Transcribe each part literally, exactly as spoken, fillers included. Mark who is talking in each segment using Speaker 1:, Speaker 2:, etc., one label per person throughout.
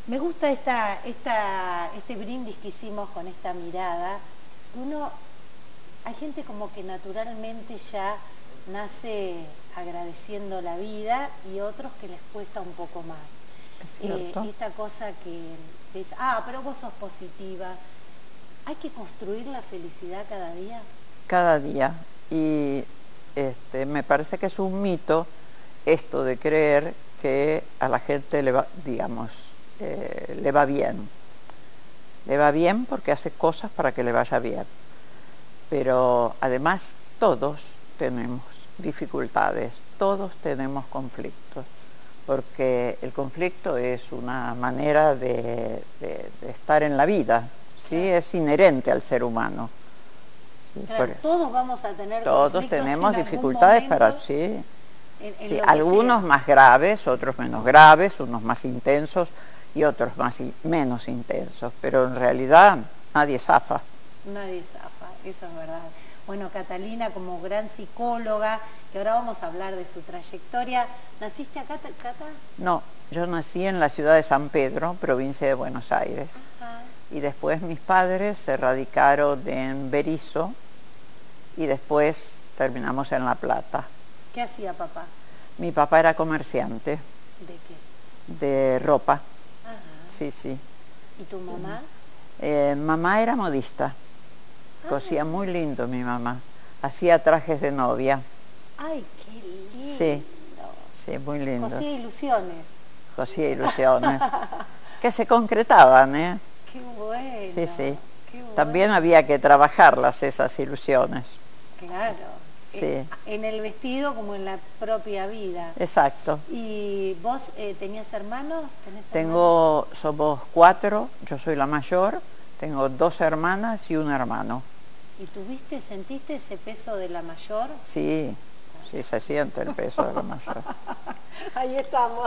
Speaker 1: Me gusta esta, esta, este brindis que hicimos con esta mirada. Uno, hay gente como que naturalmente ya nace agradeciendo la vida y otros que les cuesta un poco más.
Speaker 2: Es
Speaker 1: Eh,
Speaker 2: cierto.
Speaker 1: esta cosa que dice, ah, pero vos sos positiva. ¿Hay que construir la felicidad cada día?
Speaker 2: Cada día. Y este, me parece que es un mito esto de creer que a la gente le va, digamos, eh, le va bien. Le va bien porque hace cosas para que le vaya bien. Pero además todos tenemos dificultades, todos tenemos conflictos, porque el conflicto es una manera de, de, de estar en la vida, ¿sí?
Speaker 1: Claro.
Speaker 2: Es inherente al ser humano. ¿Sí?
Speaker 1: Claro,
Speaker 2: Por,
Speaker 1: todos vamos a tener
Speaker 2: todos tenemos dificultades para, sí,
Speaker 1: en, en
Speaker 2: sí,
Speaker 1: lo que
Speaker 2: algunos
Speaker 1: sea.
Speaker 2: más graves, otros menos graves, unos más intensos y otros más y menos intensos, pero en realidad nadie zafa.
Speaker 1: Nadie zafa, eso es verdad. Bueno, Catalina, como gran psicóloga, que ahora vamos a hablar de su trayectoria, ¿naciste acá, Cata?
Speaker 2: No, yo nací en la ciudad de San Pedro, provincia de Buenos Aires.
Speaker 1: Ajá.
Speaker 2: Y después mis padres se radicaron en Berisso y después terminamos en La Plata.
Speaker 1: ¿Qué hacía papá?
Speaker 2: Mi papá era comerciante
Speaker 1: ¿De qué?
Speaker 2: de ropa.
Speaker 1: Ajá.
Speaker 2: Sí, sí.
Speaker 1: ¿Y tu mamá?
Speaker 2: Eh, mamá era modista. Cosía
Speaker 1: Ah.
Speaker 2: muy lindo mi mamá. Hacía trajes de novia.
Speaker 1: ¡Ay, qué lindo!
Speaker 2: Sí, sí, muy lindo.
Speaker 1: Cosía ilusiones.
Speaker 2: Cosía ilusiones. Que se concretaban, ¿eh?
Speaker 1: ¡Qué bueno!
Speaker 2: Sí, sí.
Speaker 1: Qué bueno.
Speaker 2: También había que trabajarlas, esas ilusiones.
Speaker 1: Claro.
Speaker 2: Sí.
Speaker 1: Eh, en el vestido como en la propia vida.
Speaker 2: Exacto.
Speaker 1: ¿Y vos eh, tenías hermanos? ¿Tenés
Speaker 2: Tengo, hermanos? Somos cuatro, yo soy la mayor, tengo dos hermanas y un hermano.
Speaker 1: ¿Y tuviste, sentiste ese peso de la mayor?
Speaker 2: Sí, sí se siente el peso de la mayor.
Speaker 1: Ahí estamos.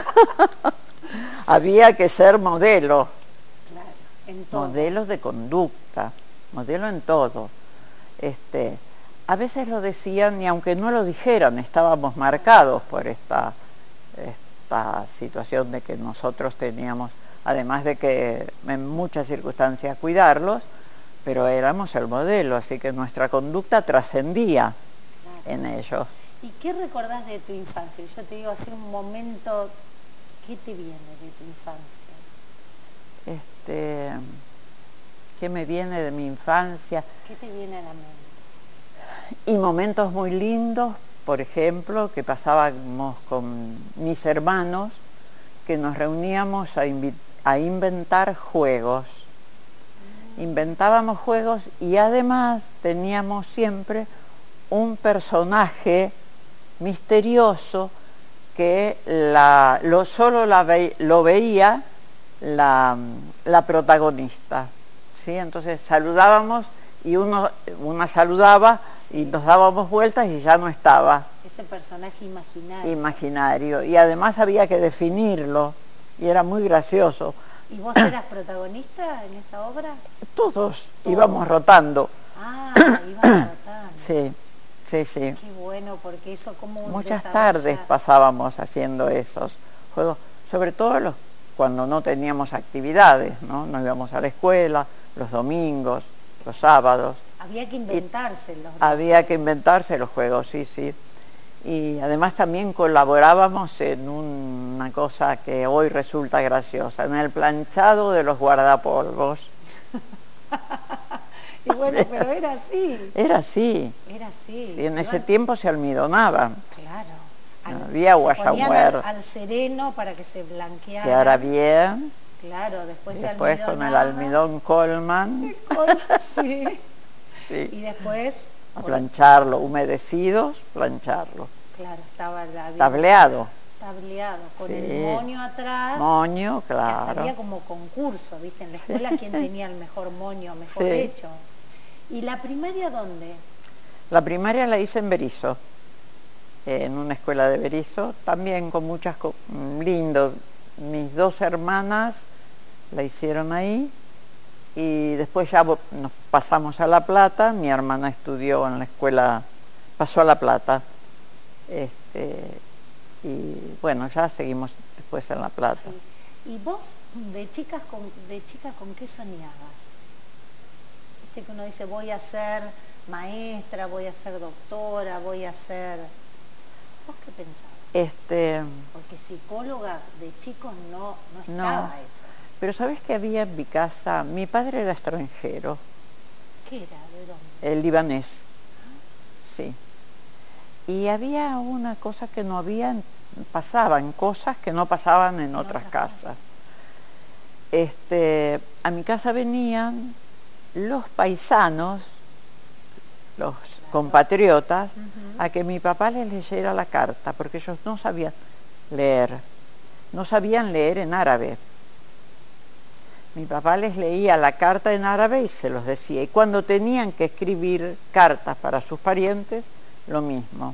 Speaker 2: Había que ser modelo.
Speaker 1: Claro, en todo.
Speaker 2: Modelos de conducta, modelo en todo. Este, a veces lo decían y aunque no lo dijeran, estábamos marcados por esta, esta situación de que nosotros teníamos, además de que en muchas circunstancias cuidarlos, pero éramos el modelo, así que nuestra conducta trascendía claro. en ellos.
Speaker 1: ¿Y qué recordás de tu infancia? Yo te digo así un momento, ¿qué te viene de tu infancia?
Speaker 2: Este, ¿qué me viene de mi infancia?
Speaker 1: ¿Qué te viene a la mente?
Speaker 2: Y momentos muy lindos, por ejemplo, que pasábamos con mis hermanos, que nos reuníamos a, a inventar juegos. Mm. Inventábamos juegos y además teníamos siempre un personaje misterioso que la, lo, solo la ve, lo veía la, la protagonista. ¿Sí? Entonces saludábamos y uno, una saludaba sí. y nos dábamos vueltas y ya no estaba.
Speaker 1: Ese personaje imaginario.
Speaker 2: Imaginario. Y además había que definirlo y era muy gracioso.
Speaker 1: ¿Y vos eras protagonista en esa obra?
Speaker 2: Todos,
Speaker 1: Todos.
Speaker 2: íbamos rotando.
Speaker 1: Ah, iban rotando.
Speaker 2: Sí, sí, sí.
Speaker 1: Qué bueno, porque eso como un
Speaker 2: Muchas
Speaker 1: desarrolla...
Speaker 2: tardes pasábamos haciendo esos juegos, sobre todo los, cuando no teníamos actividades, ¿no? Nos íbamos a la escuela, los domingos, los sábados.
Speaker 1: Había que inventárselos.
Speaker 2: Había que inventarse los juegos, sí, sí. Y además también colaborábamos en una cosa que hoy resulta graciosa, en el planchado de los guardapolvos.
Speaker 1: Y bueno, pero era así.
Speaker 2: Era así.
Speaker 1: Era así.
Speaker 2: Sí, en ese tiempo se almidonaban.
Speaker 1: Claro. Al,
Speaker 2: no había guayamuer.
Speaker 1: Al, al sereno para que se blanqueara.
Speaker 2: Quedara bien.
Speaker 1: Claro, después,
Speaker 2: después
Speaker 1: se
Speaker 2: con el almidón Colman.
Speaker 1: Colman sí.
Speaker 2: Sí.
Speaker 1: Y después...
Speaker 2: A plancharlo, humedecidos, plancharlo.
Speaker 1: Claro, estaba la,
Speaker 2: tableado.
Speaker 1: Tableado, con sí. el moño atrás.
Speaker 2: Moño, claro.
Speaker 1: Había como concurso, ¿viste? En la escuela, sí. quién tenía el mejor moño, mejor
Speaker 2: sí.
Speaker 1: hecho. ¿Y la primaria dónde?
Speaker 2: La primaria la hice en Berisso, en una escuela de Berisso, también con muchas cosas, lindo. Mis dos hermanas la hicieron ahí y después ya nos pasamos a La Plata. Mi hermana estudió en la escuela, pasó a La Plata. Este, y bueno, ya seguimos después en La Plata.
Speaker 1: Sí. ¿Y vos de chicas con, de chicas con qué soñabas? Viste que uno dice, voy a ser maestra, voy a ser doctora, voy a ser... ¿Vos qué pensabas?
Speaker 2: Este,
Speaker 1: Porque psicóloga de chicos no, no
Speaker 2: no,
Speaker 1: estaba eso.
Speaker 2: pero ¿sabés que había en mi casa? Mi padre era extranjero,
Speaker 1: ¿Qué era? ¿De dónde?
Speaker 2: el libanés, sí. Y había una cosa que no había, en- pasaban cosas que no pasaban en,
Speaker 1: En
Speaker 2: otras
Speaker 1: otras
Speaker 2: casas. Este, a mi casa venían los paisanos, los compatriotas,
Speaker 1: Ujú.
Speaker 2: a que mi papá les leyera la carta, porque ellos no sabían leer, no sabían leer en árabe. Mi papá les leía la carta en árabe y se los decía. Y cuando tenían que escribir cartas para sus parientes, lo mismo.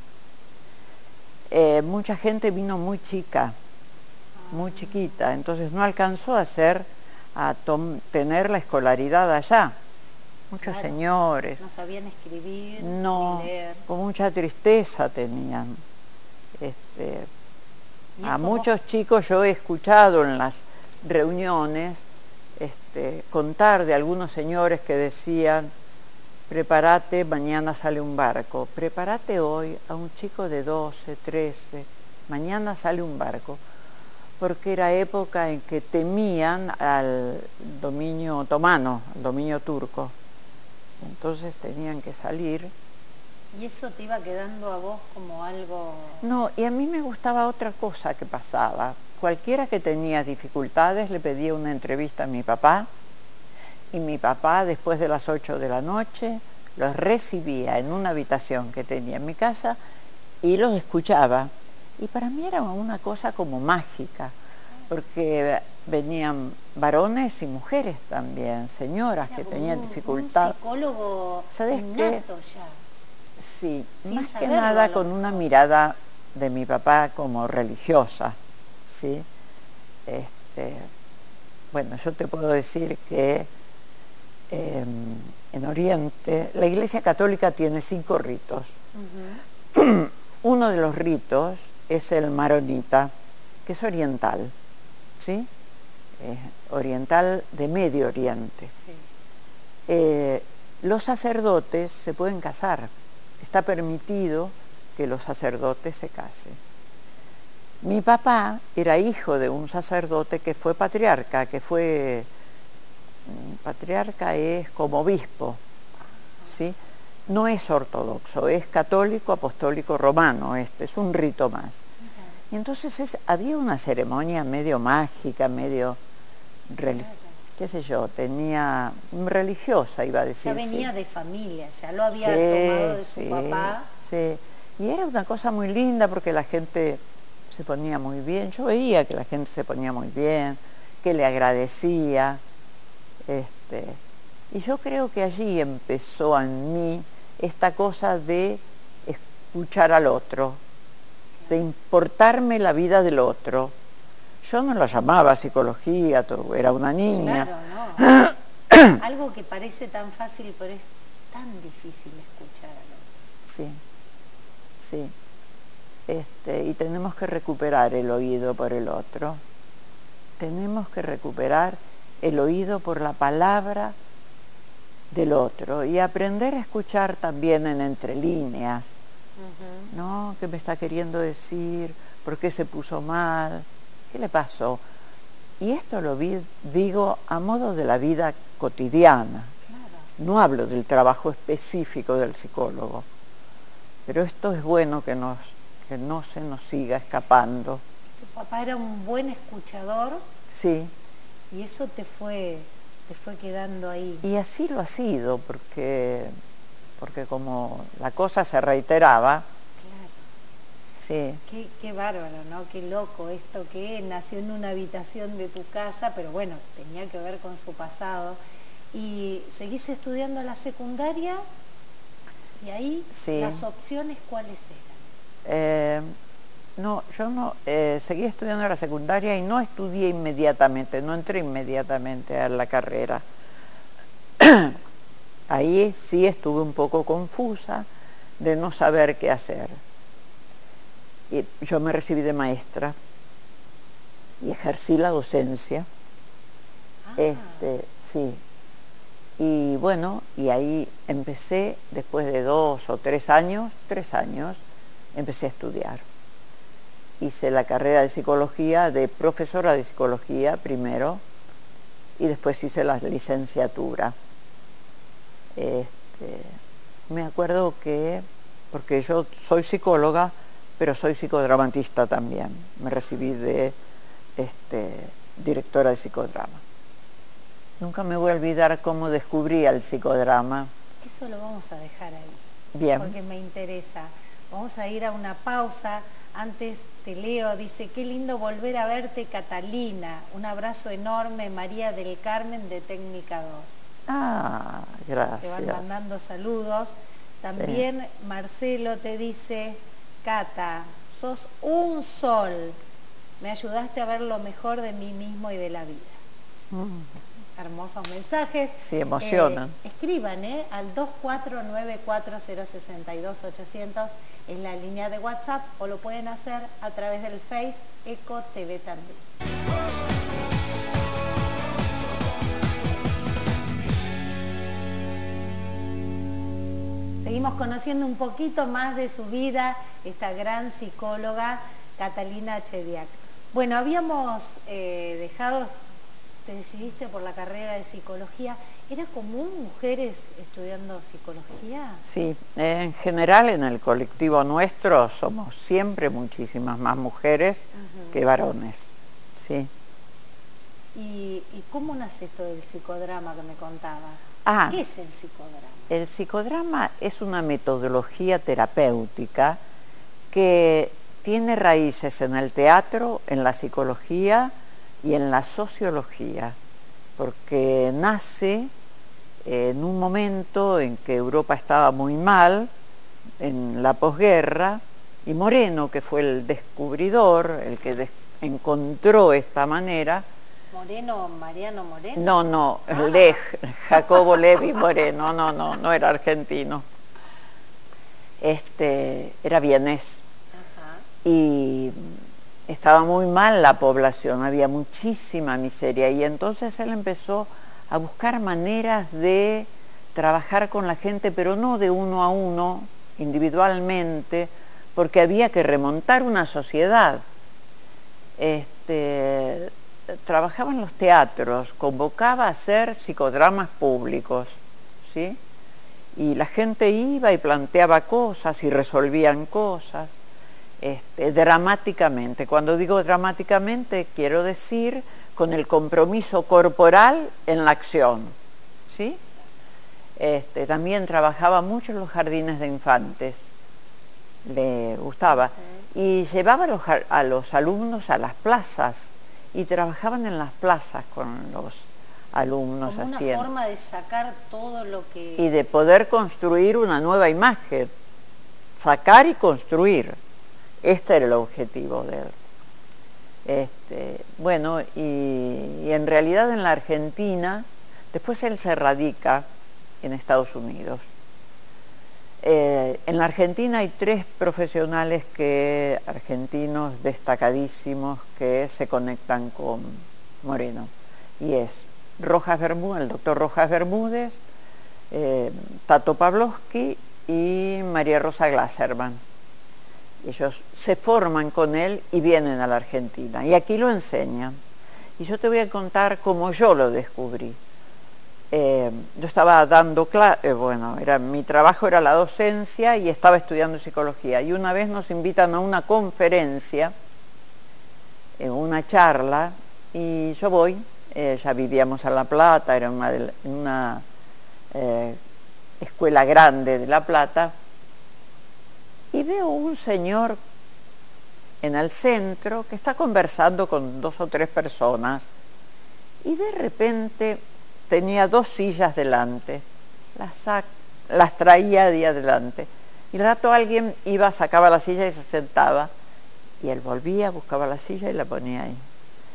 Speaker 2: Eh, mucha gente vino muy chica, muy chiquita, entonces no alcanzó a hacer, a tom- tener la escolaridad allá. Muchos
Speaker 1: Claro.
Speaker 2: señores,
Speaker 1: No sabían escribir
Speaker 2: no,
Speaker 1: ni leer.
Speaker 2: con mucha tristeza tenían. Este,
Speaker 1: Y
Speaker 2: a
Speaker 1: eso
Speaker 2: muchos
Speaker 1: vos-
Speaker 2: chicos yo he escuchado en las reuniones este, contar de algunos señores que decían, prepárate, mañana sale un barco, prepárate hoy a un chico de doce, trece, mañana sale un barco, porque era época en que temían al dominio otomano, al dominio turco, entonces tenían que salir.
Speaker 1: Y eso te iba quedando a vos como algo...
Speaker 2: No, y a mí me gustaba otra cosa que pasaba. Cualquiera que tenía dificultades le pedía una entrevista a mi papá, y mi papá después de las ocho de la noche los recibía en una habitación que tenía en mi casa y los escuchaba. Y para mí era una cosa como mágica, porque venían varones y mujeres también, señoras
Speaker 1: Era
Speaker 2: que
Speaker 1: como
Speaker 2: tenían
Speaker 1: un-
Speaker 2: dificultad.
Speaker 1: Un psicólogo
Speaker 2: ¿Sabés qué?
Speaker 1: innato ya.
Speaker 2: Sí,
Speaker 1: Sin
Speaker 2: más que
Speaker 1: saberlo, a
Speaker 2: nada
Speaker 1: lo
Speaker 2: con una
Speaker 1: mejor.
Speaker 2: mirada de mi papá como religiosa, ¿sí? Este, bueno, yo te puedo decir que eh, en Oriente la Iglesia Católica tiene cinco ritos.
Speaker 1: Ujú.
Speaker 2: Uno de los ritos es el maronita, que es oriental, ¿sí? Eh, oriental de Medio Oriente.
Speaker 1: Sí.
Speaker 2: Eh, los sacerdotes se pueden casar, está permitido que los sacerdotes se casen. Mi papá era hijo de un sacerdote que fue patriarca, que fue, patriarca es como obispo, ¿sí? No es ortodoxo, es católico, apostólico, romano, este es un rito más. Y entonces es, había una ceremonia medio mágica, medio, reli- qué sé yo, tenía, religiosa iba a decir.
Speaker 1: Ya venía
Speaker 2: sí.
Speaker 1: de familia, ya lo había
Speaker 2: Sí,
Speaker 1: tomado de su
Speaker 2: sí,
Speaker 1: papá.
Speaker 2: sí. Y era una cosa muy linda porque la gente se ponía muy bien. Yo veía que la gente se ponía muy bien, que le agradecía. Este, y yo creo que allí empezó en mí esta cosa de escuchar al otro, de importarme la vida del otro. Yo no la llamaba psicología, todo, era una niña.
Speaker 1: Claro, no. Algo que parece tan fácil, pero es tan difícil escuchar al otro.
Speaker 2: Sí, sí. Este, y tenemos que recuperar el oído por el otro. Tenemos que recuperar el oído por la palabra del otro y aprender a escuchar también en entre líneas.
Speaker 1: Ujú.
Speaker 2: ¿No? ¿Qué me está queriendo decir? ¿Por qué se puso mal? ¿Qué le pasó? Y esto lo vi, digo a modo de la vida cotidiana.
Speaker 1: Claro.
Speaker 2: No hablo del trabajo específico del psicólogo, pero esto es bueno que, nos, que no se nos siga escapando.
Speaker 1: Tu papá era un buen escuchador
Speaker 2: Sí,
Speaker 1: y eso te fue, te fue quedando ahí.
Speaker 2: y así lo ha sido, porque, porque como la cosa se reiteraba,
Speaker 1: Claro.
Speaker 2: sí,
Speaker 1: Qué, qué bárbaro, ¿no? Qué loco esto que nació en una habitación de tu casa, pero bueno, tenía que ver con su pasado. ¿Y seguís estudiando la secundaria? ¿Y ahí
Speaker 2: Sí.
Speaker 1: las opciones cuáles eran?
Speaker 2: eh, no, yo no, eh, seguí estudiando la secundaria y no estudié inmediatamente, no entré inmediatamente a la carrera. Ahí sí estuve un poco confusa de no saber qué hacer. Y yo me recibí de maestra y ejercí la docencia.
Speaker 1: Ah.
Speaker 2: Este, sí. Y bueno, y ahí empecé, después de dos o tres años, tres años, empecé a estudiar. Hice la carrera de psicología, de profesora de psicología primero, y después hice la licenciatura. Este, me acuerdo que, porque yo soy psicóloga, pero soy psicodramatista también. Me recibí de este, directora de psicodrama. Nunca me voy a olvidar cómo descubrí el psicodrama.
Speaker 1: Eso lo vamos a dejar ahí.
Speaker 2: Bien.
Speaker 1: Porque me interesa. Vamos a ir a una pausa. Antes te leo, dice, qué lindo volver a verte, Catalina. Un abrazo enorme, María del Carmen de Técnica dos.
Speaker 2: Ah, gracias.
Speaker 1: Te van mandando saludos. También sí. Marcelo te dice, Cata, sos un sol. Me ayudaste a ver lo mejor de mí mismo y de la vida. Mm. Hermosos mensajes.
Speaker 2: Sí, emocionan.
Speaker 1: Eh, escriban ¿eh? al dos cuatro nueve cuatro cero seis dos ochocientos en la línea de WhatsApp o lo pueden hacer a través del Face Eco T V también. Seguimos conociendo un poquito más de su vida, esta gran psicóloga Catalina Chediak. Bueno, habíamos eh, dejado, te decidiste por la carrera de psicología. ¿Era común mujeres estudiando psicología?
Speaker 2: Sí, en general en el colectivo nuestro somos siempre muchísimas más mujeres uh-huh. que varones, sí.
Speaker 1: ¿Y, ¿Y cómo nace esto del psicodrama que me contabas?
Speaker 2: Ah,
Speaker 1: ¿Qué es el psicodrama?
Speaker 2: El psicodrama es una metodología terapéutica que tiene raíces en el teatro, en la psicología y en la sociología, porque nace en un momento en que Europa estaba muy mal, en la posguerra, y Moreno, que fue el descubridor, el que encontró esta manera.
Speaker 1: ¿Moreno, Mariano Moreno?
Speaker 2: No, no, ah. Lej, Jacobo Levi Moreno, no, no, no era argentino. Este, era vienés. Ajá. Y estaba muy mal la población, había muchísima miseria, y entonces él empezó a buscar maneras de trabajar con la gente, pero no de uno a uno, individualmente, porque había que remontar una sociedad. Este, trabajaba en los teatros, convocaba a hacer psicodramas públicos, ¿sí? Y la gente iba y planteaba cosas y resolvían cosas. Este, dramáticamente. Cuando digo dramáticamente, quiero decir con el compromiso corporal en la acción, ¿sí? Este, también trabajaba mucho en los jardines de infantes, le gustaba, y llevaba a los, a los alumnos a las plazas, y trabajaban en las plazas con los alumnos.
Speaker 1: Como una
Speaker 2: haciendo,
Speaker 1: forma de sacar todo lo que...
Speaker 2: Y de poder construir una nueva imagen, sacar y construir. Este era el objetivo de él. Este, bueno, y, y en realidad en la Argentina, después él se radica en Estados Unidos. Eh, en la Argentina hay tres profesionales que, argentinos destacadísimos que se conectan con Moreno. Y es Rojas Bermúdez, el doctor Rojas Bermúdez, eh, Tato Pavlovsky y María Rosa Glasserman. Ellos se forman con él y vienen a la Argentina. Y aquí lo enseñan. Y yo te voy a contar cómo yo lo descubrí. Eh, yo estaba dando clases, eh, bueno, era, mi trabajo era la docencia y estaba estudiando psicología. Y una vez nos invitan a una conferencia, eh, una charla, y yo voy. Eh, ya vivíamos en La Plata, era una, de, una eh, escuela grande de La Plata. Y veo un señor en el centro que está conversando con dos o tres personas y de repente tenía dos sillas delante, las, las traía de adelante y al rato alguien iba, sacaba la silla y se sentaba y él volvía, buscaba la silla y la ponía ahí.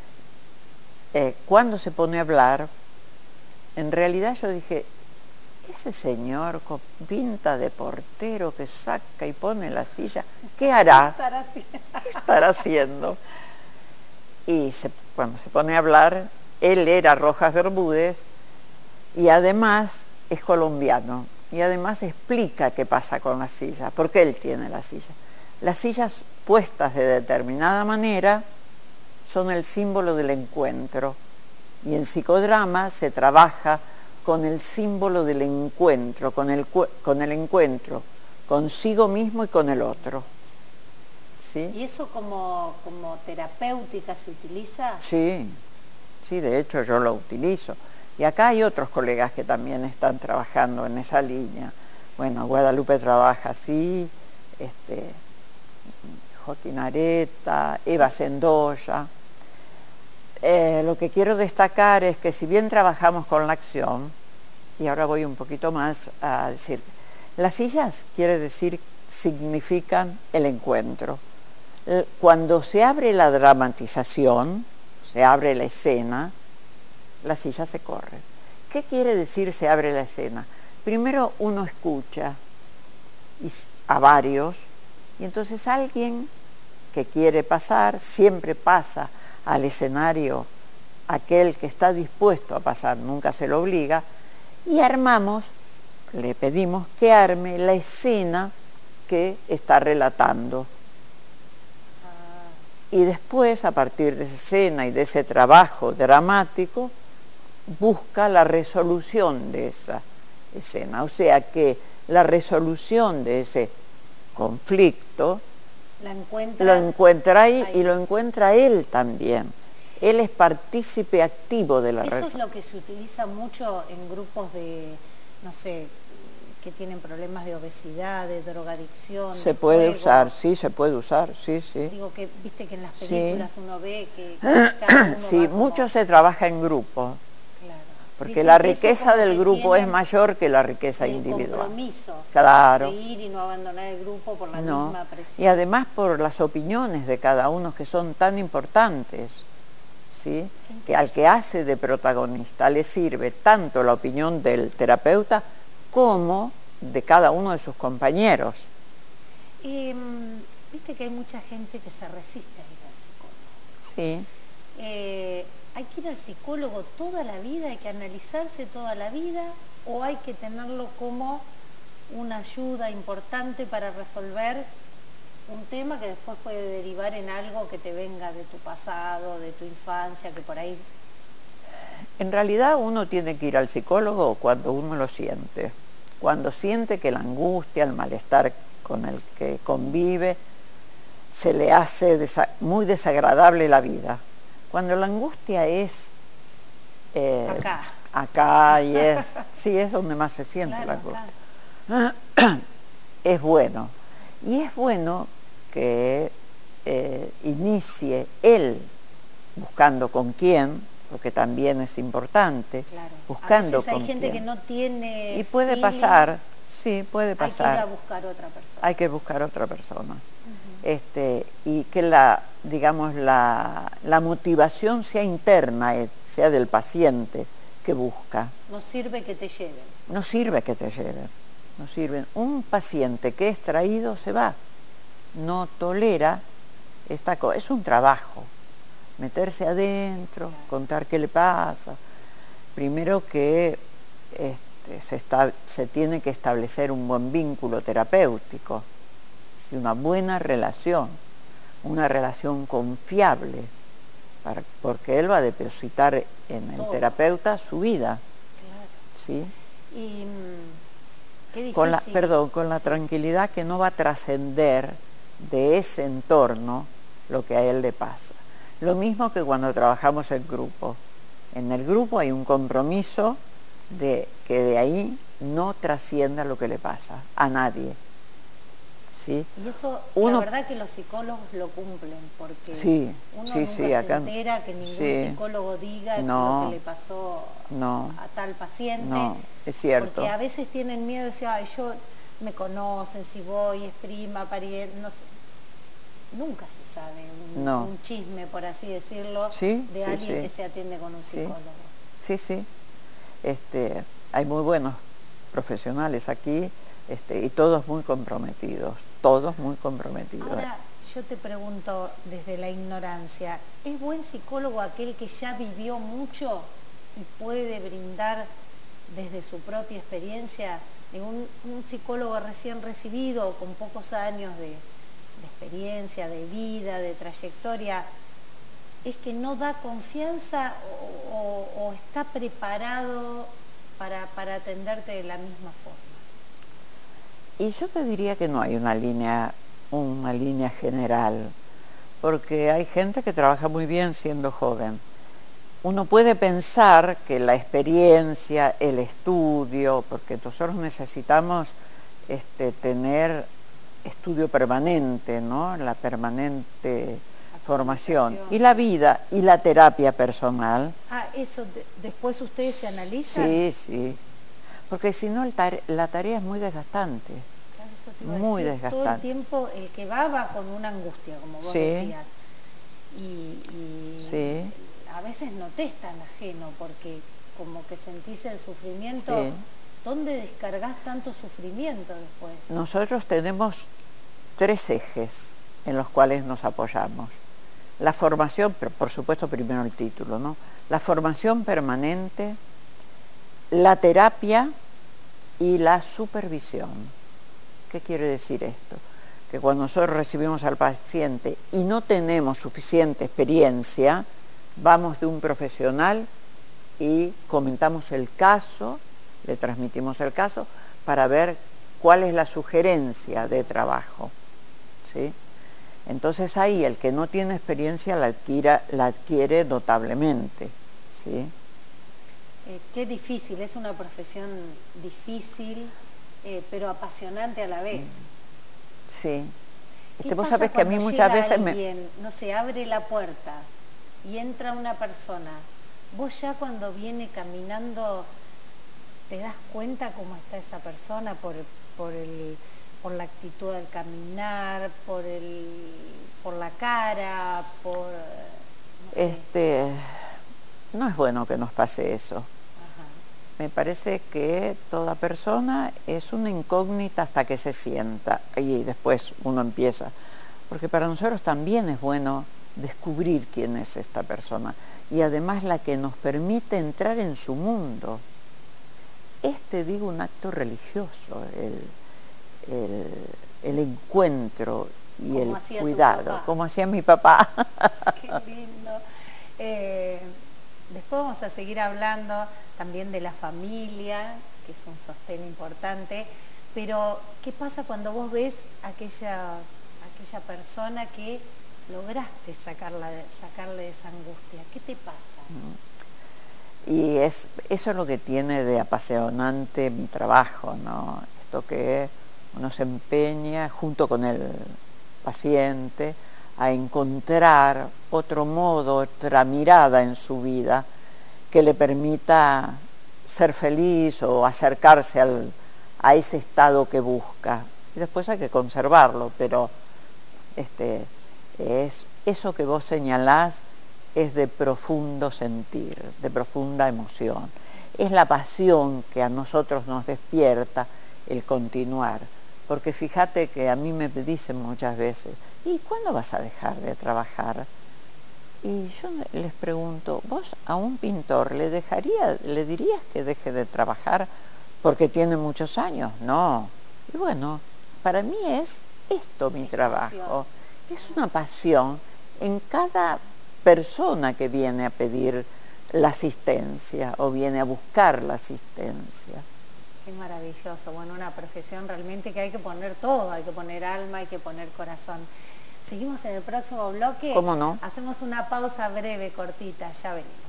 Speaker 2: Eh, cuando se pone a hablar, en realidad yo dije, ese señor con pinta de portero que saca y pone la silla, ¿qué hará?
Speaker 1: ¿Qué estará haciendo?
Speaker 2: ¿Qué estará haciendo? y se, cuando se pone a hablar, él era Rojas Bermúdez y además es colombiano y además explica qué pasa con la silla, por qué él tiene la silla. Las sillas puestas de determinada manera son el símbolo del encuentro y en psicodrama se trabaja con el símbolo del encuentro, con el, con el encuentro consigo mismo y con el otro. ¿Sí?
Speaker 1: ¿Y eso como, como terapéutica se utiliza?
Speaker 2: Sí, sí, de hecho yo lo utilizo. Y acá hay otros colegas que también están trabajando en esa línea. Bueno, Guadalupe trabaja así, este, Joaquín Areta, Eva Sendoya. Eh, lo que quiero destacar es que si bien trabajamos con la acción, y ahora voy un poquito más a decir, las sillas quiere decir, significan el encuentro. Cuando se abre la dramatización, se abre la escena, la silla se corre. ¿Qué quiere decir se abre la escena? Primero uno escucha y, a varios, y entonces alguien que quiere pasar, siempre pasa al escenario aquel que está dispuesto a pasar, nunca se lo obliga, y armamos, le pedimos que arme la escena que está relatando. Y después, a partir de esa escena y de ese trabajo dramático, busca la resolución de esa escena. O sea que la resolución de ese conflicto
Speaker 1: la encuentra,
Speaker 2: lo encuentra ahí,
Speaker 1: ahí
Speaker 2: y lo encuentra él también. Él es partícipe activo de la
Speaker 1: resolución. Eso es lo que se utiliza mucho en grupos de, no sé, que tienen problemas de obesidad, de drogadicción.
Speaker 2: Se
Speaker 1: de
Speaker 2: puede
Speaker 1: juego.
Speaker 2: usar, sí, se puede usar, sí, sí.
Speaker 1: Digo que, viste que en las películas sí. Uno ve que, que
Speaker 2: cada uno sí,
Speaker 1: va como...
Speaker 2: mucho se trabaja en grupo.
Speaker 1: Claro.
Speaker 2: Porque
Speaker 1: Dicen
Speaker 2: la
Speaker 1: que
Speaker 2: riqueza del grupo es mayor que la riqueza
Speaker 1: el
Speaker 2: individual.
Speaker 1: Compromiso
Speaker 2: claro.
Speaker 1: De ir y no abandonar el grupo por la
Speaker 2: no.
Speaker 1: misma presión.
Speaker 2: Y además por las opiniones de cada uno que son tan importantes, ¿sí? Que al que hace de protagonista le sirve tanto la opinión del terapeuta como de cada uno de sus compañeros.
Speaker 1: Eh, Viste que hay mucha gente que se resiste a ir al psicólogo.
Speaker 2: Sí.
Speaker 1: Eh, ¿Hay que ir al psicólogo toda la vida? ¿Hay que analizarse toda la vida? ¿O hay que tenerlo como una ayuda importante para resolver un tema que después puede derivar en algo que te venga de tu pasado, de tu infancia, que por ahí...
Speaker 2: En realidad uno tiene que ir al psicólogo cuando uno lo siente. Cuando siente que la angustia, el malestar con el que convive, se le hace desa- muy desagradable la vida. Cuando la angustia es...
Speaker 1: Eh, acá.
Speaker 2: Acá y es... sí, es donde más se siente
Speaker 1: claro,
Speaker 2: la angustia. Claro. Es bueno. Y es bueno que eh, inicie él buscando con quién, porque también es importante,
Speaker 1: claro.
Speaker 2: buscando
Speaker 1: a veces hay
Speaker 2: con
Speaker 1: gente
Speaker 2: quién.
Speaker 1: que no tiene
Speaker 2: y puede
Speaker 1: feeling,
Speaker 2: pasar, sí, puede pasar.
Speaker 1: Hay que ir a buscar otra persona.
Speaker 2: Hay que buscar otra persona. Uh-huh. este, y que la, digamos, la, la motivación sea interna, sea del paciente que busca.
Speaker 1: No sirve que te lleven.
Speaker 2: No sirve que te lleven. No sirven. Un paciente que es traído se va. No tolera esta cosa. Es un trabajo. Meterse adentro, contar qué le pasa. Primero que este, se, está, se tiene que establecer un buen vínculo terapéutico, ¿sí? Una buena relación, una relación confiable, para, porque él va a depositar en el terapeuta su vida.
Speaker 1: Claro.
Speaker 2: ¿Sí?
Speaker 1: Y, qué difícil.
Speaker 2: Con la, perdón, con la sí. tranquilidad que no va a trascender de ese entorno lo que a él le pasa. Lo mismo que cuando trabajamos en grupo. En el grupo hay un compromiso de que de ahí no trascienda lo que le pasa a nadie. ¿Sí?
Speaker 1: Y eso,
Speaker 2: uno,
Speaker 1: la verdad que los psicólogos lo cumplen, porque
Speaker 2: sí,
Speaker 1: uno
Speaker 2: sí,
Speaker 1: nunca
Speaker 2: sí,
Speaker 1: se
Speaker 2: acá,
Speaker 1: entera que ningún
Speaker 2: sí,
Speaker 1: psicólogo diga
Speaker 2: no,
Speaker 1: lo que le pasó
Speaker 2: no,
Speaker 1: a tal paciente.
Speaker 2: No, es cierto.
Speaker 1: Porque a veces tienen miedo de decir, ay, yo me conocen, si voy, es prima, pariente, no sé. Nunca se sabe un,
Speaker 2: no.
Speaker 1: un chisme, por así decirlo,
Speaker 2: sí,
Speaker 1: de
Speaker 2: sí,
Speaker 1: alguien
Speaker 2: sí.
Speaker 1: que se atiende con un
Speaker 2: sí.
Speaker 1: psicólogo.
Speaker 2: Sí, sí. Este, hay muy buenos profesionales aquí, este, y todos muy comprometidos, todos muy comprometidos.
Speaker 1: Ahora, yo te pregunto desde la ignorancia, ¿es buen psicólogo aquel que ya vivió mucho y puede brindar desde su propia experiencia? Un, un psicólogo recién recibido, con pocos años de, de experiencia, de vida, de trayectoria, ¿es que no da confianza o, o, o está preparado para, para atenderte de la misma forma?
Speaker 2: Y yo te diría que no hay una línea, una línea general, porque hay gente que trabaja muy bien siendo joven. Uno puede pensar que la experiencia, el estudio, porque nosotros necesitamos este, tener estudio permanente, ¿no? La permanente formación. Y la vida y la terapia personal.
Speaker 1: Ah, eso, de, después ustedes se analizan.
Speaker 2: Sí, sí. Porque si no, tare la tarea es muy desgastante.
Speaker 1: Claro, eso te iba a
Speaker 2: muy
Speaker 1: decir,
Speaker 2: desgastante.
Speaker 1: todo el tiempo el que va, va con una angustia, como vos
Speaker 2: sí.
Speaker 1: decías. Y, y
Speaker 2: sí.
Speaker 1: a veces no te es tan ajeno, porque como que sentís el sufrimiento. Sí. ¿Dónde descargas tanto sufrimiento después?
Speaker 2: Nosotros tenemos tres ejes en los cuales nos apoyamos. La formación, pero por supuesto primero el título, ¿no? La formación permanente, la terapia y la supervisión. ¿Qué quiere decir esto? Que cuando nosotros recibimos al paciente y no tenemos suficiente experiencia, vamos de un profesional y comentamos el caso, le transmitimos el caso para ver cuál es la sugerencia de trabajo, ¿sí? Entonces ahí el que no tiene experiencia la, adquiera, la adquiere notablemente, ¿sí?
Speaker 1: Eh, qué difícil, es una profesión difícil, eh, pero apasionante a la vez.
Speaker 2: Sí.
Speaker 1: ¿Qué
Speaker 2: este, vos
Speaker 1: pasa
Speaker 2: sabés que a mí muchas veces
Speaker 1: alguien,
Speaker 2: me...
Speaker 1: no sé, abre la puerta y entra una persona, vos ya cuando viene caminando te das cuenta cómo está esa persona por, por, el, por la actitud del caminar, por, el, por la cara, por... No sé.
Speaker 2: Este, no es bueno que nos pase eso.
Speaker 1: Ajá.
Speaker 2: Me parece que toda persona es una incógnita hasta que se sienta y después uno empieza. Porque para nosotros también es bueno descubrir quién es esta persona y además la que nos permite entrar en su mundo. Este, digo, un acto religioso, el, el, el encuentro y el cuidado, como hacía mi papá.
Speaker 1: Qué lindo. Eh, después vamos a seguir hablando también de la familia, que es un sostén importante, pero ¿qué pasa cuando vos ves aquella, aquella persona que lograste sacarla de, sacarle de esa angustia? ¿Qué te pasa?
Speaker 2: Y es, eso es lo que tiene de apasionante mi trabajo, ¿no? Esto que uno se empeña junto con el paciente a encontrar otro modo, otra mirada en su vida que le permita ser feliz o acercarse al, a ese estado que busca. Y después hay que conservarlo, pero este, es eso que vos señalás es de profundo sentir, de profunda emoción. Es la pasión que a nosotros nos despierta el continuar. Porque fíjate que a mí me dicen muchas veces, ¿y cuándo vas a dejar de trabajar? Y yo les pregunto, ¿vos a un pintor le dejaría, le dirías que deje de trabajar porque tiene muchos años? No. Y bueno, para mí es esto mi trabajo. Es una pasión en cada persona que viene a pedir la asistencia o viene a buscar la asistencia.
Speaker 1: Qué maravilloso. Bueno, una profesión realmente que hay que poner todo, hay que poner alma, hay que poner corazón. Seguimos en el próximo bloque.
Speaker 2: ¿Cómo no?
Speaker 1: Hacemos una pausa breve, cortita, ya venimos.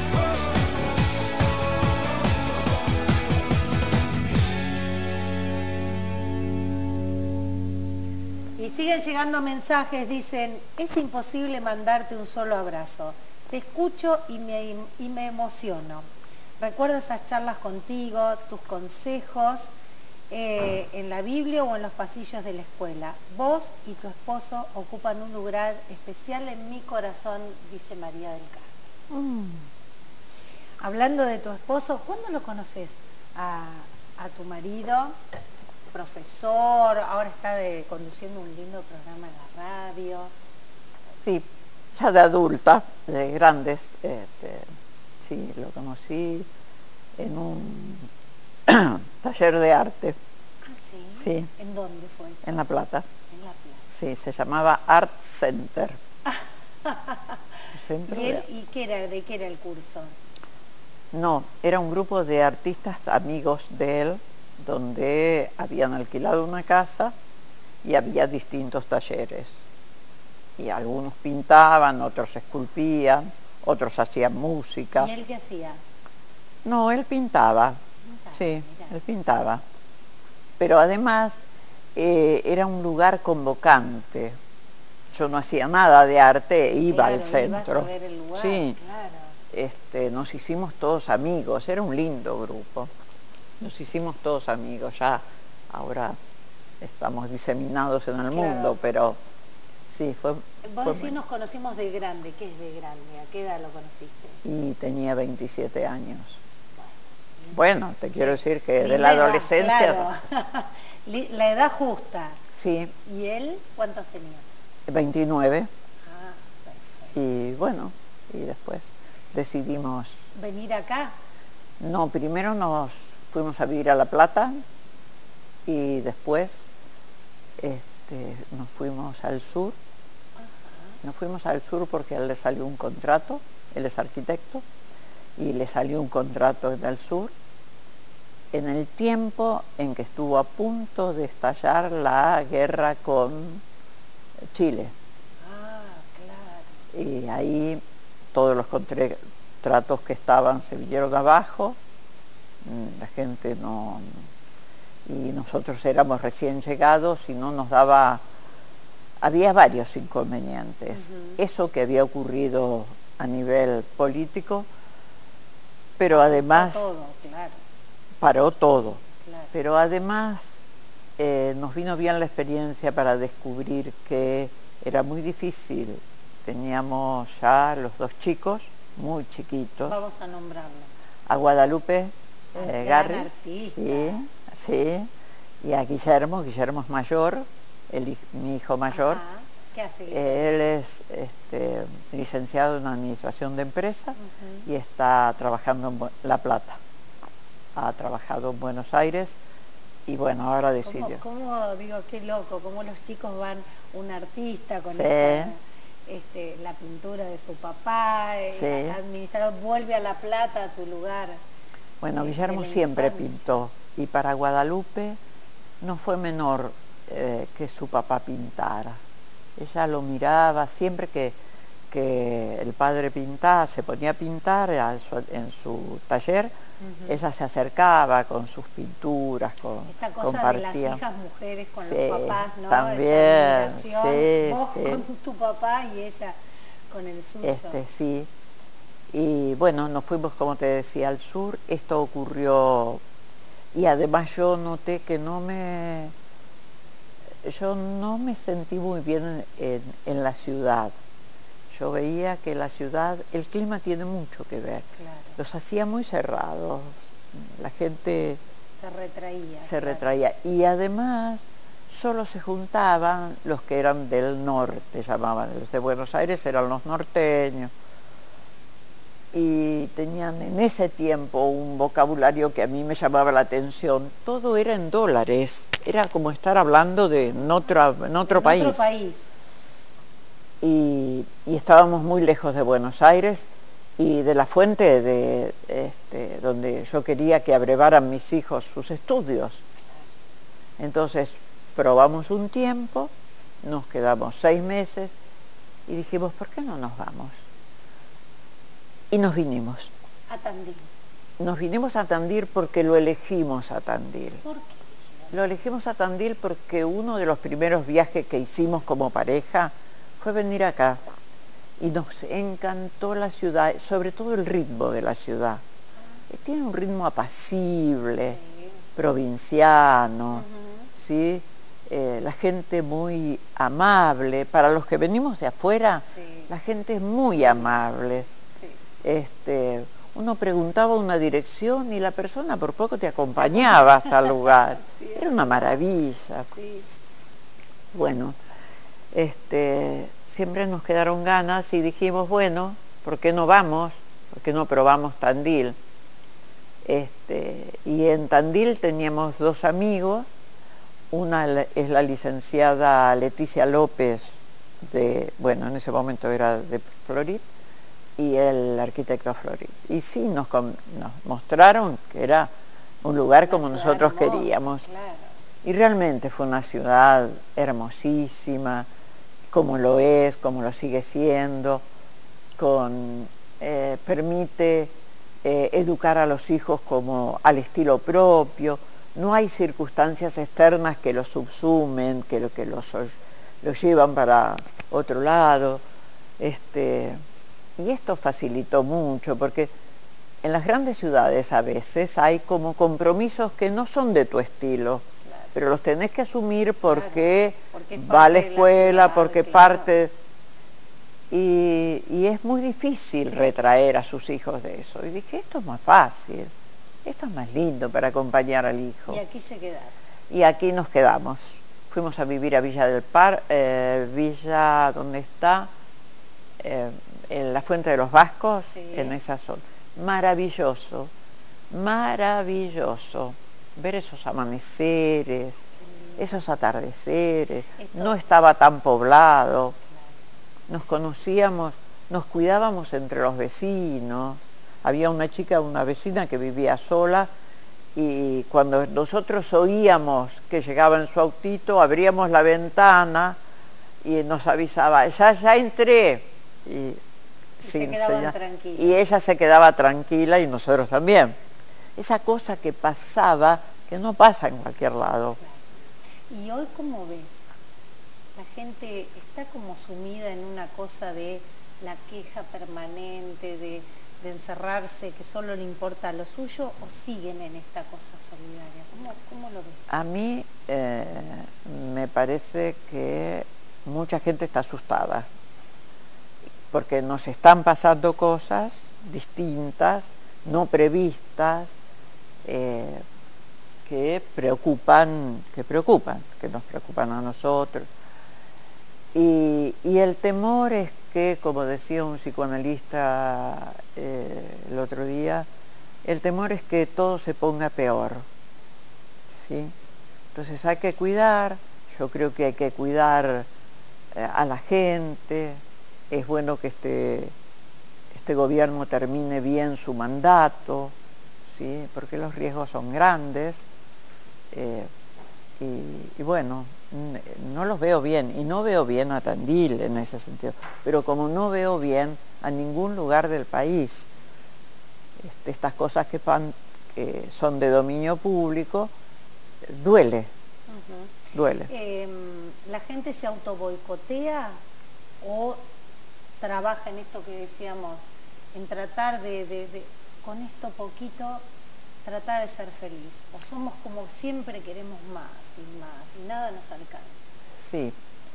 Speaker 1: Y siguen llegando mensajes, dicen, es imposible mandarte un solo abrazo. Te escucho y me, y me emociono. Recuerdo esas charlas contigo, tus consejos eh, en la Biblia o en los pasillos de la escuela. Vos y tu esposo ocupan un lugar especial en mi corazón, dice María del Carmen. Mm. Hablando de tu esposo, ¿cuándo lo conoces a, a tu marido? profesor, ahora está de, conduciendo un lindo programa en la radio.
Speaker 2: Sí, ya de adulta, de grandes, este, sí, lo conocí en un taller de arte.
Speaker 1: Ah, sí.
Speaker 2: Sí.
Speaker 1: ¿En dónde fue eso?
Speaker 2: En La Plata.
Speaker 1: En La Plata.
Speaker 2: Sí, se llamaba Art Center. Centro
Speaker 1: ¿Y, él,
Speaker 2: de...
Speaker 1: ¿Y qué era, de qué era el curso?
Speaker 2: No, era un grupo de artistas amigos de él, donde habían alquilado una casa y había distintos talleres. Y algunos pintaban, otros esculpían, otros hacían música.
Speaker 1: ¿Y él qué hacía?
Speaker 2: No, él pintaba,
Speaker 1: Pintaba,
Speaker 2: sí,
Speaker 1: mirá.
Speaker 2: él pintaba. Pero además eh, era un lugar convocante. Yo no hacía nada de arte, iba
Speaker 1: Claro,
Speaker 2: al centro.
Speaker 1: ibas a ver el lugar,
Speaker 2: sí,
Speaker 1: claro.
Speaker 2: este, nos hicimos todos amigos, era un lindo grupo. Nos hicimos todos amigos, ya ahora estamos diseminados en el
Speaker 1: Claro.
Speaker 2: mundo, pero sí, fue...
Speaker 1: Vos
Speaker 2: fue
Speaker 1: decís
Speaker 2: muy-
Speaker 1: nos conocimos de grande, ¿qué es de grande? ¿A qué edad lo conociste?
Speaker 2: Y tenía veintisiete años.
Speaker 1: Bueno,
Speaker 2: Bueno, te
Speaker 1: sí.
Speaker 2: quiero decir que de
Speaker 1: Linda
Speaker 2: la
Speaker 1: edad,
Speaker 2: adolescencia...
Speaker 1: claro. Li- la edad justa.
Speaker 2: Sí,
Speaker 1: ¿Y él cuántos tenía?
Speaker 2: veintinueve.
Speaker 1: Ah, perfecto.
Speaker 2: Y bueno, y después decidimos...
Speaker 1: ¿Venir acá?
Speaker 2: No, primero nos fuimos a vivir a La Plata y después este, nos fuimos al sur. Nos fuimos al sur porque a él le salió un contrato, él es arquitecto, y le salió un contrato en el sur, en el tiempo en que estuvo a punto de estallar la guerra con Chile.
Speaker 1: Ah, claro.
Speaker 2: Y ahí todos los contratos que estaban se vinieron abajo, la gente no... Y nosotros éramos recién llegados y no nos daba... Había varios inconvenientes.
Speaker 1: Uh-huh.
Speaker 2: Eso que había ocurrido a nivel político, pero además
Speaker 1: Todo, claro,
Speaker 2: paró todo.
Speaker 1: claro.
Speaker 2: Pero además eh, nos vino bien la experiencia para descubrir que era muy difícil. Teníamos ya los dos chicos, muy chiquitos.
Speaker 1: Vamos a nombrarlo.
Speaker 2: A Guadalupe
Speaker 1: Al
Speaker 2: eh,
Speaker 1: gran
Speaker 2: Garris,
Speaker 1: artista.
Speaker 2: sí, sí, y a Guillermo, Guillermo es mayor, el, hij- mi hijo mayor.
Speaker 1: Ajá. ¿Qué hace Guillermo?
Speaker 2: Él es este, licenciado en Administración de Empresas
Speaker 1: Ujú.
Speaker 2: y está trabajando en Bu- La Plata. Ha trabajado en Buenos Aires y bueno, ahora
Speaker 1: ¿Cómo,
Speaker 2: decidió.
Speaker 1: cómo, digo, qué loco, cómo los chicos van, un artista con
Speaker 2: Sí.
Speaker 1: esta, este, la pintura de su papá, eh,
Speaker 2: Sí.
Speaker 1: administrador, vuelve a La Plata, a tu lugar.
Speaker 2: Bueno,
Speaker 1: de-
Speaker 2: Guillermo
Speaker 1: de la
Speaker 2: siempre
Speaker 1: infancia.
Speaker 2: pintó y para Guadalupe no fue menor eh, que su papá pintara. Ella lo miraba siempre que, que el padre pintaba, se ponía a pintar a su- en su taller,
Speaker 1: Ujú.
Speaker 2: ella se acercaba con sus pinturas, con,
Speaker 1: Esta cosa
Speaker 2: compartía.
Speaker 1: de las hijas mujeres con
Speaker 2: Sí,
Speaker 1: los papás, ¿no?
Speaker 2: también,
Speaker 1: Esta admiración,
Speaker 2: sí,
Speaker 1: vos
Speaker 2: sí.
Speaker 1: con tu papá y ella con el suyo.
Speaker 2: Este, sí. Y bueno, nos fuimos, como te decía, al sur. Esto ocurrió y además yo noté que no me... Yo no me sentí muy bien en, en la ciudad. Yo veía que la ciudad, el clima tiene mucho que ver.
Speaker 1: Claro,
Speaker 2: Los hacía muy cerrados. La gente
Speaker 1: se retraía.
Speaker 2: se
Speaker 1: claro.
Speaker 2: retraía. Y además solo se juntaban los que eran del norte, llamaban. Los de Buenos Aires eran los norteños. Y tenían en ese tiempo un vocabulario que a mí me llamaba la atención. Todo era en dólares. Era como estar hablando de en otro, en otro
Speaker 1: En
Speaker 2: país.
Speaker 1: otro país.
Speaker 2: Y, y estábamos muy lejos de Buenos Aires y de la fuente de este, donde yo quería que abrevaran mis hijos sus estudios. Entonces probamos un tiempo, nos quedamos seis meses y dijimos, ¿por qué no nos vamos? Y nos vinimos.
Speaker 1: A Tandil.
Speaker 2: Nos vinimos a Tandil porque lo elegimos a Tandil.
Speaker 1: ¿Por qué?
Speaker 2: Lo elegimos a Tandil porque uno de los primeros viajes que hicimos como pareja fue venir acá. Y nos encantó la ciudad, sobre todo el ritmo de la ciudad. Tiene un ritmo apacible,
Speaker 1: Sí.
Speaker 2: provinciano,
Speaker 1: Ujú.
Speaker 2: ¿sí? Eh, la gente muy amable. Para los que venimos de afuera,
Speaker 1: Sí.
Speaker 2: la gente es muy amable.
Speaker 1: Sí.
Speaker 2: Este, uno preguntaba una dirección y la persona por poco te acompañaba hasta el lugar.
Speaker 1: Sí,
Speaker 2: Era una maravilla.
Speaker 1: Sí.
Speaker 2: Bueno, este, siempre nos quedaron ganas y dijimos, bueno, ¿por qué no vamos? ¿Por qué no probamos Tandil? Este, y en Tandil teníamos dos amigos, una es la licenciada Leticia López, de, bueno, en ese momento era de Florid, y el arquitecto Florid. Y sí, nos, nos mostraron que era un lugar como nosotros hermosa, queríamos.
Speaker 1: Claro.
Speaker 2: Y realmente fue una ciudad hermosísima, como lo es, como lo sigue siendo, con, eh, permite eh, educar a los hijos como al estilo propio. No hay circunstancias externas que los subsumen, que, lo, que los, los llevan para otro lado. Este, y esto facilitó mucho, porque en las grandes ciudades a veces hay como compromisos que no son de tu estilo, claro, pero los tenés que asumir porque, claro, porque va a la escuela, la ciudad, porque claro, parte... Y, y es muy difícil retraer a sus hijos de eso. Y dije, esto es más fácil. Esto es más lindo para acompañar al hijo.
Speaker 1: Y aquí se quedaron.
Speaker 2: Y aquí nos quedamos. Fuimos a vivir a Villa del Par, eh, Villa, ¿dónde está? Eh, en la Fuente de los Vascos, sí, en esa zona. Maravilloso, maravilloso. Ver esos amaneceres, sí, esos atardeceres. Esto... No estaba tan poblado. Claro. Nos conocíamos, nos cuidábamos entre los vecinos. Había una chica, una vecina que vivía sola y cuando nosotros oíamos que llegaba en su autito, abríamos la ventana y nos avisaba, ya, ya entré. Y,
Speaker 1: y, se quedaban tranquilas.
Speaker 2: Y ella se quedaba tranquila y nosotros también. Esa cosa que pasaba, que no pasa en cualquier lado.
Speaker 1: Claro. ¿Y hoy cómo ves? La gente está como sumida en una cosa de la queja permanente, de... de encerrarse, que solo le importa lo suyo, o siguen en esta cosa solidaria? ¿Cómo, cómo lo ves?
Speaker 2: A mí eh, me parece que mucha gente está asustada, porque nos están pasando cosas distintas, no previstas, eh, que preocupan, que preocupan, que nos preocupan a nosotros. Y, y el temor es que, como decía un psicoanalista eh, el otro día, el temor es que todo se ponga peor, ¿sí? Entonces hay que cuidar, yo creo que hay que cuidar eh, a la gente, es bueno que este, este gobierno termine bien su mandato, ¿sí? Porque los riesgos son grandes, eh, y, y bueno, no los veo bien, y no veo bien a Tandil en ese sentido, pero como no veo bien a ningún lugar del país, este, estas cosas que, pan, que son de dominio público, duele, uh-huh. duele.
Speaker 1: Eh, ¿La gente se autoboicotea o trabaja en esto que decíamos, en tratar de, de, de con esto poquito, tratar de ser feliz? ¿O somos como siempre queremos más y más y nada nos alcanza?
Speaker 2: Sí,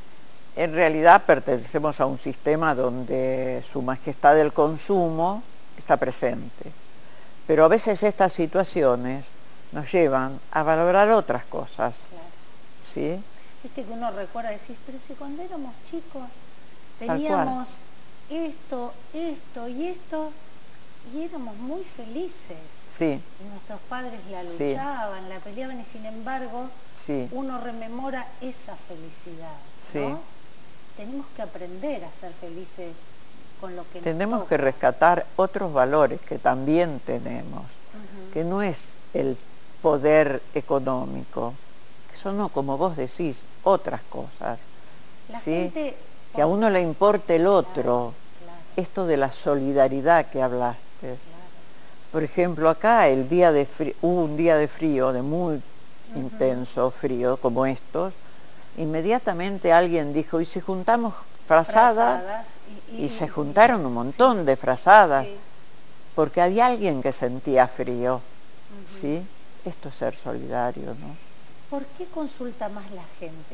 Speaker 2: en realidad pertenecemos a un sistema donde su majestad del consumo está presente, pero a veces estas situaciones nos llevan a valorar otras cosas.
Speaker 1: Claro.
Speaker 2: ¿Sí?
Speaker 1: Viste que uno recuerda decir, pero si cuando éramos chicos teníamos esto, esto y esto, y éramos muy felices.
Speaker 2: Sí.
Speaker 1: Y nuestros padres la luchaban, sí, la peleaban, y sin embargo,
Speaker 2: sí,
Speaker 1: uno rememora esa felicidad,
Speaker 2: sí,
Speaker 1: ¿no? Tenemos que aprender a ser felices con lo que
Speaker 2: tenemos
Speaker 1: nos toca.
Speaker 2: Que rescatar otros valores que también tenemos, uh-huh, que no es el poder económico, que son, no, como vos decís, otras cosas,
Speaker 1: la
Speaker 2: ¿sí?
Speaker 1: Gente,
Speaker 2: que a uno le importe el otro,
Speaker 1: claro, claro,
Speaker 2: esto de la solidaridad que hablaste.
Speaker 1: Claro.
Speaker 2: Por ejemplo, acá el día de frío, hubo un día de frío, de muy uh-huh, intenso frío, como estos, inmediatamente alguien dijo, ¿y si juntamos frazadas?
Speaker 1: frazadas y, y,
Speaker 2: y se
Speaker 1: y,
Speaker 2: juntaron
Speaker 1: sí,
Speaker 2: un montón, sí, de frazadas, sí, porque había alguien que sentía frío, uh-huh, ¿sí? Esto es ser solidario, ¿no?
Speaker 1: ¿Por qué consulta más la gente?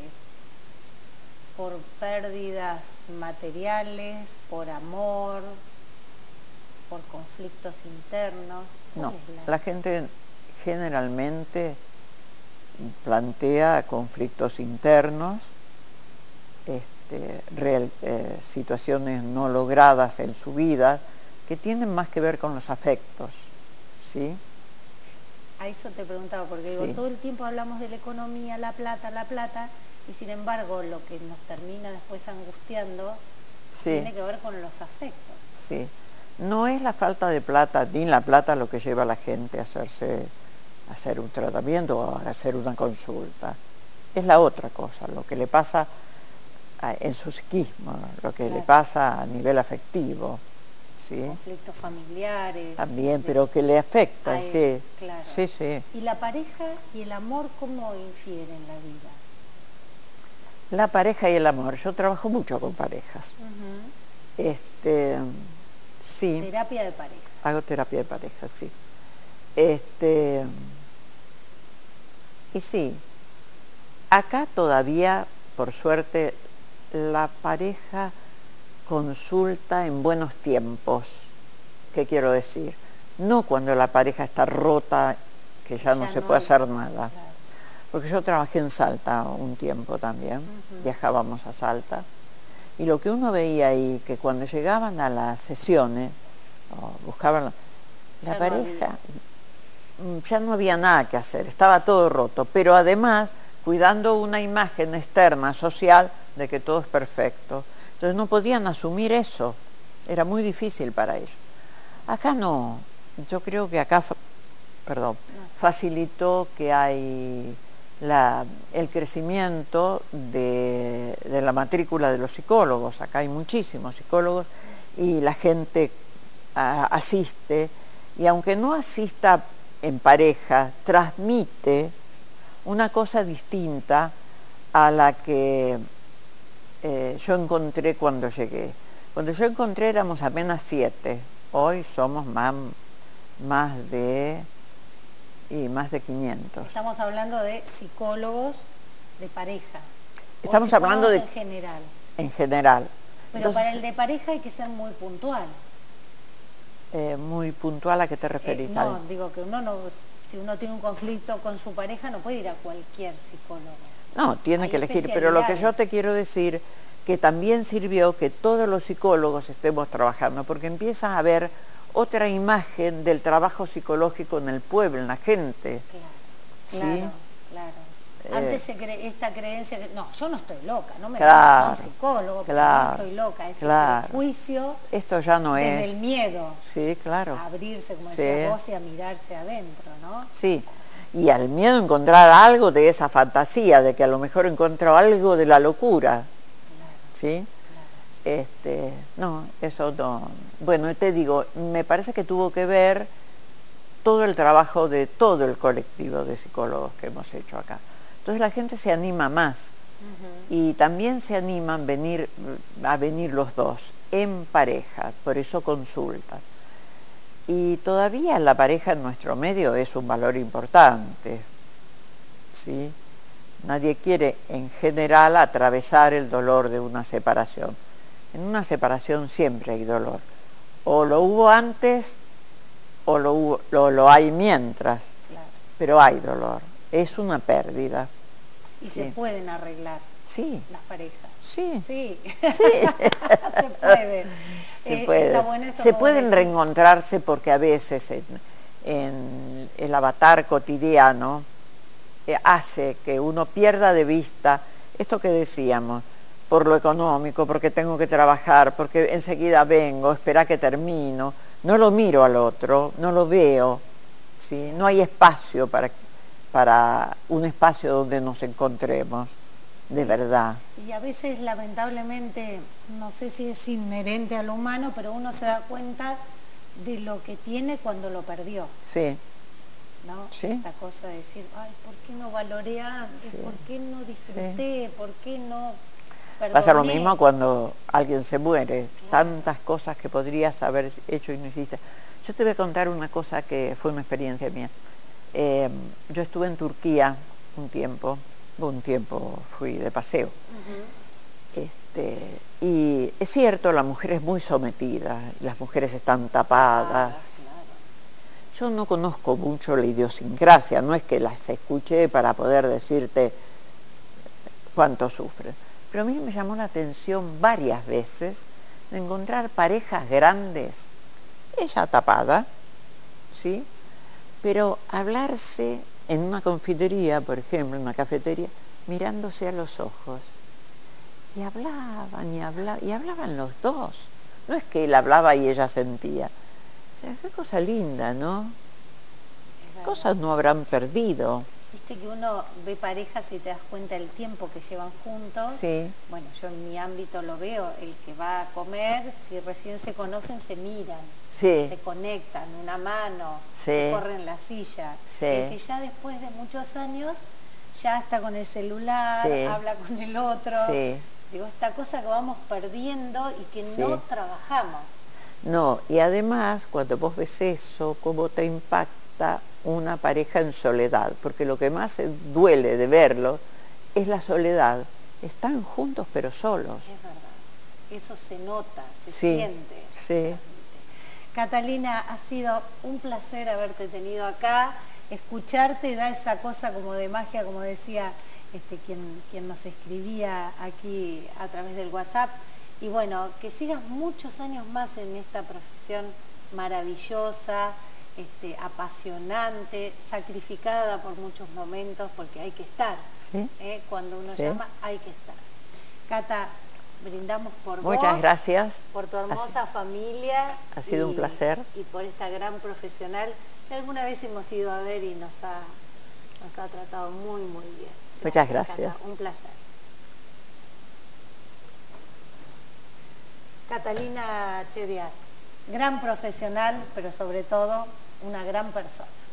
Speaker 1: ¿Por pérdidas materiales? ¿Por amor? por conflictos internos.
Speaker 2: No,
Speaker 1: es
Speaker 2: la... la gente generalmente plantea conflictos internos, este, real, eh, situaciones no logradas en su vida, que tienen más que ver con los afectos, ¿sí?
Speaker 1: A eso te preguntaba, porque
Speaker 2: sí.
Speaker 1: digo, todo el tiempo hablamos de la economía, la plata, la plata, y sin embargo lo que nos termina después angustiando sí. tiene que ver con los afectos.
Speaker 2: Sí, no es la falta de plata, ni la plata lo que lleva a la gente a hacerse, a hacer un tratamiento o a hacer una consulta. Es la otra cosa, lo que le pasa a, en su psiquismo, lo que claro. le pasa a nivel afectivo. ¿Sí?
Speaker 1: Conflictos familiares.
Speaker 2: También, de... pero que le afecta, sí.
Speaker 1: Claro.
Speaker 2: sí, sí.
Speaker 1: ¿Y la pareja y el amor cómo infieren en la vida?
Speaker 2: La pareja y el amor. Yo trabajo mucho con parejas. Uh-huh. Este, sí.
Speaker 1: Terapia de pareja.
Speaker 2: Hago terapia de pareja, sí. Este, y sí, acá todavía, por suerte, la pareja consulta en buenos tiempos. ¿Qué quiero decir? No cuando la pareja está rota, que ya, ya no se no puede hay... hacer nada. Claro. Porque yo trabajé en Salta un tiempo también, uh-huh. viajábamos a Salta, y lo que uno veía ahí, que cuando llegaban a las sesiones, oh, buscaban la, la pareja, no ya no había nada que hacer, estaba todo roto, pero además cuidando una imagen externa, social, de que todo es perfecto. Entonces no podían asumir eso, era muy difícil para ellos. Acá no, yo creo que acá, perdón, facilitó que hay la, el crecimiento de, de la matrícula de los psicólogos. Acá hay muchísimos psicólogos y la gente a, asiste, y aunque no asista en pareja, transmite una cosa distinta a la que Eh, yo encontré cuando llegué. Cuando yo encontré éramos apenas siete, hoy somos más, más de y más de quinientos.
Speaker 1: Estamos hablando de psicólogos de pareja.
Speaker 2: Estamos hablando de
Speaker 1: en general.
Speaker 2: En general.
Speaker 1: Pero
Speaker 2: Entonces,
Speaker 1: para el de pareja hay que ser muy puntual.
Speaker 2: Eh, muy puntual, ¿a qué te referís?
Speaker 1: Eh, no, digo que uno no, si uno tiene un conflicto con su pareja no puede ir a cualquier psicólogo.
Speaker 2: No, tiene
Speaker 1: Hay
Speaker 2: que elegir, pero lo que yo te quiero decir, que también sirvió que todos los psicólogos estemos trabajando, porque empieza a haber otra imagen del trabajo psicológico en el pueblo, en la gente.
Speaker 1: Claro,
Speaker 2: ¿sí?
Speaker 1: claro, claro. Eh, Antes se cre esta creencia que, no, yo no estoy loca, no me
Speaker 2: claro,
Speaker 1: a un psicólogo,
Speaker 2: claro,
Speaker 1: no estoy loca, ese
Speaker 2: claro.
Speaker 1: prejuicio.
Speaker 2: Esto ya no
Speaker 1: desde
Speaker 2: es.
Speaker 1: el miedo.
Speaker 2: Sí, claro.
Speaker 1: A abrirse, como
Speaker 2: sí.
Speaker 1: decías vos, y a mirarse adentro, ¿no?
Speaker 2: Sí. Y al miedo a encontrar algo de esa fantasía, de que a lo mejor encontró algo de la locura.
Speaker 1: Claro,
Speaker 2: ¿sí?
Speaker 1: Claro.
Speaker 2: Este, no, eso no. Bueno, te digo, me parece que tuvo que ver todo el trabajo de todo el colectivo de psicólogos que hemos hecho acá. Entonces la gente se anima más. Uh-huh. Y también se animan venir, a venir los dos, en pareja, por eso consultan. Y todavía la pareja en nuestro medio es un valor importante, ¿sí? Nadie quiere en general atravesar el dolor de una separación. En una separación siempre hay dolor. O lo hubo antes o lo, hubo, lo, lo hay mientras,
Speaker 1: claro. Pero
Speaker 2: hay dolor. Es una pérdida.
Speaker 1: Y
Speaker 2: sí.
Speaker 1: se pueden arreglar
Speaker 2: sí.
Speaker 1: las parejas.
Speaker 2: Sí.
Speaker 1: Sí.
Speaker 2: sí.
Speaker 1: se puede.
Speaker 2: Se,
Speaker 1: eh,
Speaker 2: puede.
Speaker 1: Bueno
Speaker 2: se pueden reencontrarse porque a veces en, en el avatar cotidiano eh, hace que uno pierda de vista esto que decíamos, por lo económico, porque tengo que trabajar, porque enseguida vengo, espera que termino, no lo miro al otro, no lo veo, ¿sí? No hay espacio para, para un espacio donde nos encontremos. De verdad.
Speaker 1: Y a veces, lamentablemente, no sé si es inherente a lo humano, pero uno se da cuenta de lo que tiene cuando lo perdió.
Speaker 2: Sí.
Speaker 1: ¿No?
Speaker 2: Sí.
Speaker 1: Esta cosa de decir, ay, ¿por qué no valoré antes? Sí. ¿Por qué no disfruté? Sí. ¿Por qué no perdoné?
Speaker 2: Pasa lo mismo cuando alguien se muere. Claro. Tantas cosas que podrías haber hecho y no hiciste. Yo te voy a contar una cosa que fue una experiencia mía. Eh, yo estuve en Turquía un tiempo. Un tiempo fui de paseo. Uh-huh. Este, y es cierto, la mujer es muy sometida, las mujeres están tapadas.
Speaker 1: Ah, claro.
Speaker 2: Yo no conozco mucho la idiosincrasia, no es que las escuché para poder decirte cuánto sufren. Pero a mí me llamó la atención varias veces de encontrar parejas grandes, ella tapada, ¿sí? Pero hablarse en una confitería, por ejemplo, en una cafetería, mirándose a los ojos. Y hablaban y hablaban, y hablaban los dos. No es que él hablaba y ella sentía. Qué cosa linda, ¿no? ¿Qué cosas no habrán perdido?
Speaker 1: Viste que uno ve parejas y te das cuenta del tiempo que llevan juntos.
Speaker 2: Sí.
Speaker 1: Bueno, yo en mi ámbito lo veo, el que va a comer, si recién se conocen, se miran,
Speaker 2: Sí.
Speaker 1: se conectan, una mano,
Speaker 2: Sí.
Speaker 1: se corren la silla.
Speaker 2: Sí.
Speaker 1: El que ya después de muchos años ya está con el celular,
Speaker 2: Sí.
Speaker 1: habla con el otro.
Speaker 2: Sí.
Speaker 1: Digo, esta cosa que vamos perdiendo y que
Speaker 2: Sí.
Speaker 1: no trabajamos.
Speaker 2: No, y además, cuando vos ves eso, cómo te impacta una pareja en soledad, porque lo que más duele de verlo es la soledad. Están juntos pero solos.
Speaker 1: Es verdad, eso se nota, se
Speaker 2: Sí,
Speaker 1: siente.
Speaker 2: sí.
Speaker 1: Catalina, ha sido un placer haberte tenido acá, escucharte da esa cosa como de magia, como decía este, quien, quien nos escribía aquí a través del WhatsApp. Y bueno, que sigas muchos años más en esta profesión maravillosa, este, apasionante, sacrificada por muchos momentos, porque hay que estar.
Speaker 2: ¿Sí?
Speaker 1: ¿eh? Cuando uno
Speaker 2: Sí.
Speaker 1: llama, hay que estar. Cata, brindamos por vos.
Speaker 2: Muchas gracias.
Speaker 1: Por tu hermosa
Speaker 2: Ha-
Speaker 1: familia.
Speaker 2: ha sido
Speaker 1: y,
Speaker 2: un placer.
Speaker 1: Y por esta gran profesional que alguna vez hemos ido a ver y nos ha, nos ha tratado muy, muy bien.
Speaker 2: Muchas gracias.
Speaker 1: Cata, un placer. Catalina Chediar, gran profesional, pero sobre todo una gran persona.